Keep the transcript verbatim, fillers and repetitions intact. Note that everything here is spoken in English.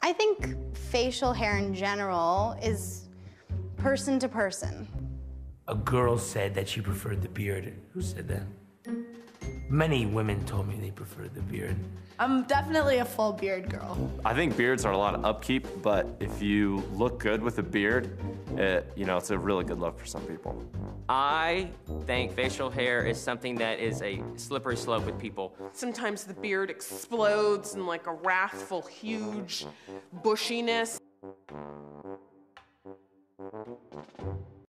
I think facial hair in general is person to person. A girl said that she preferred the beard. Who said that? Many women told me they preferred the beard. I'm definitely a full beard girl. I think beards are a lot of upkeep, but if you look good with a beard, it, you know, it's a really good look for some people. I think facial hair is something that is a slippery slope with people. Sometimes the beard explodes in like a wrathful, huge bushiness.